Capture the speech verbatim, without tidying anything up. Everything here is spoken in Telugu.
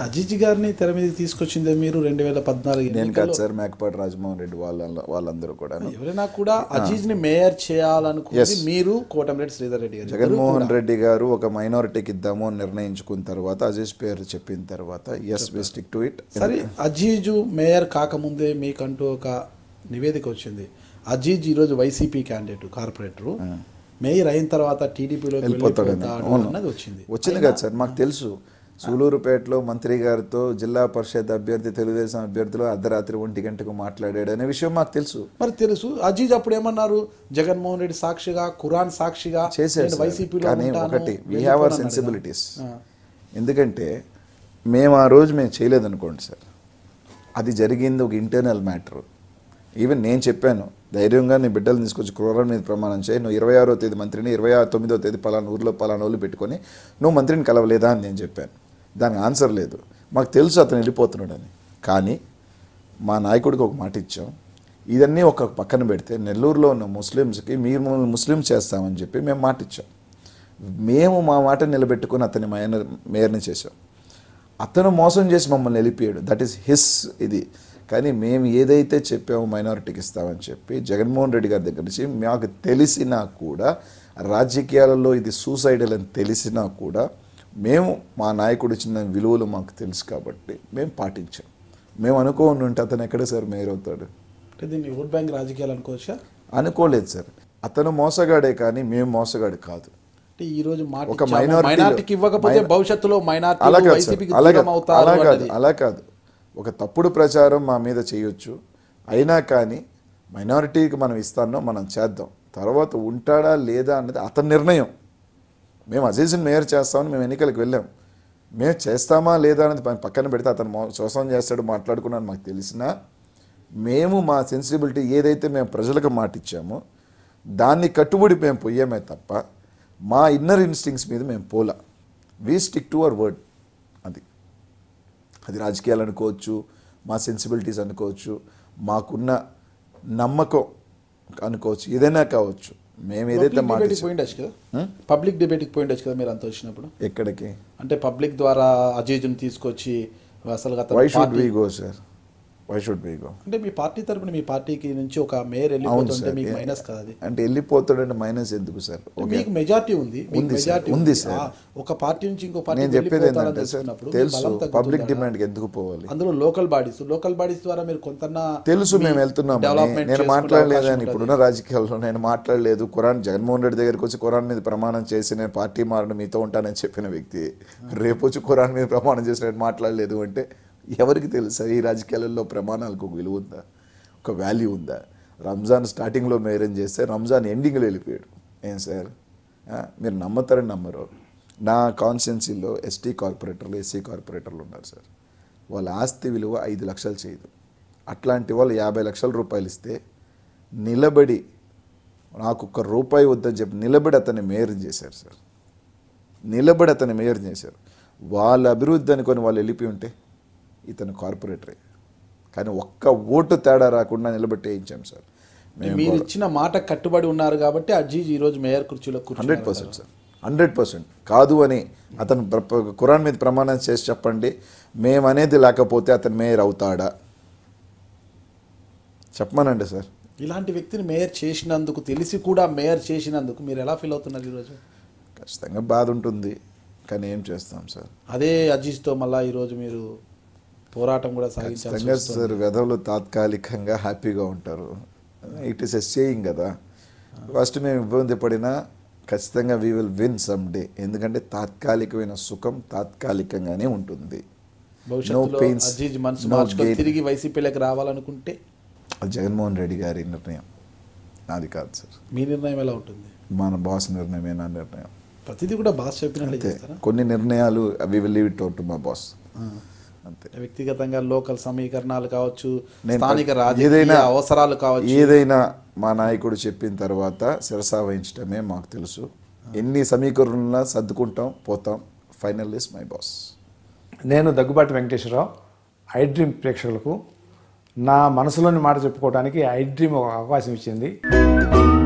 అజీజ్ గారిని తెర మీదకి తీసుకొచ్చిందే మీరు రెండు వేల పద్నాలుగు నేను కాదు సార్, మేకపాటి రాజమోహన్ రెడ్డి వాళ్ళ వాళ్ళందరూ కూడా. ఎవరైనా కూడా అజీజ్ ని మేయర్ చేయాలనుకుంది మీరు, కోటమిరెడ్డి శ్రీధర్ రెడ్డి గారు. జగన్మోహన్ రెడ్డి గారు ఒక మైనారిటీకి ఇద్దాము అని నిర్ణయించుకున్న తర్వాత అజీజ్ పేరు చెప్పిన తర్వాత yes we stick to it. సరే, అజీజ్ మేయర్ కాకముందే మీకంటూ ఒక నివేదిక వచ్చింది. అజీజ్ ఈరోజు వైసీపీ క్యాండిడేట్, కార్పొరేటర్, మేయర్ అయిన తర్వాత టీడీపీలో వెళ్ళిపోతాడు అన్నది వచ్చింది. వచ్చింది కదా సార్, మాకు తెలుసు. సూలూరుపేటలో మంత్రి గారితో జిల్లా పరిషత్ అభ్యర్థి తెలుగుదేశం అభ్యర్థులు అర్ధరాత్రి ఒంటి గంటకు మాట్లాడాడు అనే విషయం మాకు తెలుసు. మరి తెలుసు. అజీజ్ అప్పుడు ఏమన్నారు, జగన్మోహన్ రెడ్డి సాక్షిగా, ఖురాన్ సాక్షిగా చేశాడు. కానీ ఒకటి, వీ హ్యావ్ అవర్ సెన్సిబిలిటీస్. ఎందుకంటే మేము ఆ రోజు మేము చేయలేదనుకోండి సార్, అది జరిగింది ఒక ఇంటర్నల్ మ్యాటర్. ఈవెన్ నేను చెప్పాను ధైర్యంగా, నీ బిడ్డలు తీసుకొచ్చి క్రూరం మీద ప్రమాణం చేయి, నువ్వు ఇరవై ఆరో తేదీ మంత్రిని, ఇరవై ఆరు తొమ్మిదో తేదీ పలానా ఊర్లో పలానా ఊళ్ళు పెట్టుకొని నువ్వు మంత్రిని కలవలేదా అని నేను చెప్పాను. దానికి ఆన్సర్ లేదు. మాకు తెలుసు అతను వెళ్ళిపోతున్నాడని. కానీ మా నాయకుడికి ఒక మాట ఇచ్చాం, ఇదన్నీ ఒక పక్కన పెడితే నెల్లూరులో ఉన్న ముస్లిమ్స్కి మీరు మమ్మల్ని ముస్లిం చేస్తామని చెప్పి మేము మాట ఇచ్చాం. మేము మా మాట నిలబెట్టుకుని అతని మేయర్ మేయర్ని చేసాం. అతను మోసం చేసి మమ్మల్ని వెళ్ళిపోయాడు. దట్ ఈస్ హిస్ ఇది. కానీ మేము ఏదైతే చెప్పామో మైనారిటీకి ఇస్తామని చెప్పి జగన్మోహన్ రెడ్డి గారి దగ్గర నుంచి మాకు తెలిసినా కూడా, రాజకీయాలలో ఇది సూసైడల్ అని తెలిసినా కూడా, మేము మా నాయకుడు ఇచ్చిన విలువలు మాకు తెలుసు కాబట్టి మేము పాటించాం. మేము అనుకోని ఉంటే అతను ఎక్కడ సార్ మేయర్ అవుతాడు? అంటే దీన్ని ఓట్ బ్యాంక్ రాజకీయాలు అనుకోవచ్చా? అనుకోలేదు సార్. అతను మోసగాడే కానీ మేము మోసగాడు కాదు. ఈ రోజు ఒక మైనారిటీకి ఇవ్వకపోతే భవిష్యత్తులో మైనారిటీ అలా కాదు. ఒక తప్పుడు ప్రచారం మా మీద చేయొచ్చు, అయినా కానీ మైనారిటీకి మనం ఇస్తానో మనం చేద్దాం. తర్వాత ఉంటాడా లేదా అన్నది అతని నిర్ణయం. మేము అజీజ్ని మేయర్ చేస్తామని మేము ఎన్నికలకు వెళ్ళాం. మేము చేస్తామా లేదా అనేది పక్కన పెడితే అతను మోసం చేస్తాడు మాట్లాడుకున్నాను మాకు తెలిసినా, మేము మా సెన్సిబిలిటీ ఏదైతే మేము ప్రజలకు మాట ఇచ్చామో దాన్ని కట్టుబడి మేము పోయామే తప్ప మా ఇన్నర్ ఇన్స్టింక్ట్స్ మీద మేము పోలా. We stick to our word. అది అది రాజకీయాలు అనుకోవచ్చు, మా సెన్సిబిలిటీస్ అనుకోవచ్చు, మాకున్న నమ్మకం అనుకోవచ్చు, ఏదైనా కావచ్చు. మేము ఏదైతే పోయిండొచ్చు కదా, పబ్లిక్ డిబేట్కి పోయిండొచ్చు కదా మీరు అంత వచ్చినప్పుడు. ఎక్కడికి అంటే పబ్లిక్ ద్వారా అజీజ్ని తీసుకొచ్చి అసలు why should we go sir, why should we go? అంటే మీ పార్టీ తరపున మీ పార్టీకి నుంచి ఒక మేయర్ వెళ్ళిపోతుంటే మీకు మైనస్ కాదు అది? అంటే వెళ్ళిపోతాడంటే మైనస్ ఎందుకు సార్? మీకు మెజారిటీ ఉంది, మెజారిటీ ఉంది సార్. ఒక పార్టీ నుంచి ఇంకో పార్టీ నేను చెప్పేది ఏంటంటే సార్, తెలుసు పబ్లిక్ డిమాండ్కి ఎందుకు పోవాలి. అందులో లోకల్ బాడీస్ లోకల్ బాడీస్ ద్వారా మీరు కొంత తెలుసు మేము వెళ్తున్నాం. నేను మాట్లాడలేదని ఇప్పుడున్న రాజకీయాల్లో నేను మాట్లాడలేదు. ఖురాన్ జగన్మోహన్ రెడ్డి దగ్గరికి వచ్చి ఖురాన్ మీద ప్రమాణం చేసి నేను పార్టీ మారడం మీతో ఉంటానని చెప్పిన వ్యక్తి రేపు వచ్చి ఖురాన్ మీద ప్రమాణం చేసి నేను మాట్లాడలేదు అంటే ఎవరికి తెలుసా ఈ రాజకీయాలలో ప్రమాణాలకు ఒక విలువ ఉందా, ఒక వాల్యూ ఉందా? రంజాన్ స్టార్టింగ్లో మేరేజ్ చేస్తే రంజాన్ ఎండింగ్లో వెళ్ళిపోయాడు. ఏం సార్ మీరు నమ్మతారని నమ్మరు. నా కాన్స్టిట్యున్సీలో ఎస్టీ కార్పొరేటర్లు, ఎస్సీ కార్పొరేటర్లు ఉన్నారు సార్. వాళ్ళ ఆస్తి విలువ ఐదు లక్షలు చేయదు. అట్లాంటి వాళ్ళు యాభై లక్షల రూపాయలు ఇస్తే నిలబడి నాకు ఒక్క రూపాయి వద్దని చెప్పి నిలబడి అతన్ని మేయర్ చేశారు సార్. నిలబడి అతన్ని మేయర్ చేశారు. వాళ్ళ అభివృద్ధి అనుకొని వాళ్ళు వెళ్ళిపోయి ఉంటే ఇతను కార్పొరేటరే. కానీ ఒక్క ఓటు తేడా రాకుండా నిలబెట్టి వేయించాం సార్. మీరు ఇచ్చిన మాట కట్టుబడి ఉన్నారు కాబట్టి అజీజ్ ఈరోజు మేయర్ కుర్చీలో hundred percent sir, hundred percent కాదు అని అతను ఖురాన్ మీద ప్రమాణం చేసి చెప్పండి. మేమనేది లేకపోతే అతను మేయర్ అవుతాడా చెప్పమనండి సార్. ఇలాంటి వ్యక్తిని మేయర్ చేసినందుకు, తెలిసి కూడా మేయర్ చేసినందుకు మీరు ఎలా ఫీల్ అవుతున్నారు ఈరోజు? ఖచ్చితంగా బాధ ఉంటుంది, కానీ ఏం చేస్తాం సార్. అదే అజీజ్తో మళ్ళీ ఈరోజు మీరు పోరాటం కూడా సాగించాలి సార్. వెధవులు తాత్కాలికంగా హ్యాపీగా ఉంటారు. ఇట్ ఈస్ ఎ సేయింగ్ కదా. ఫస్ట్ మేము ఇబ్బంది పడినా ఖచ్చితంగా we will win some day. ఎందుకంటే తాత్కాలికమైన సుఖం తాత్కాలికంగానే ఉంటుంది. తిరిగి వైసీపీలోకి రావాలనుకుంటే జగన్మోహన్ రెడ్డి గారి నిర్ణయం, నాది కాదు సార్. మీ నిర్ణయం ఎలా ఉంటుంది? మన బాస్ నిర్ణయమే నా నిర్ణయం. ప్రతిదీ కూడా బాస్ చెప్పినట్లే చేస్తారా? కొన్ని నిర్ణయాలు we will leave it out to my boss. అంతే. వ్యక్తిగతంగా లోకల్ సమీకరణాలు కావచ్చు, స్థానిక రాజకీయ అవసరాలు కావచ్చు, ఏదైనా మా నాయకుడు చెప్పిన తర్వాత శిరసా వహించడమే మాకు తెలుసు. ఎన్ని సమీకరణలా సర్దుకుంటాం పోతాం. Final is my boss. నేను దగ్గుబాటి వెంకటేశ్వరరావు. iDream ప్రేక్షకులకు నా మనసులోని మాట చెప్పుకోవడానికి iDream ఒక అవకాశం ఇచ్చింది.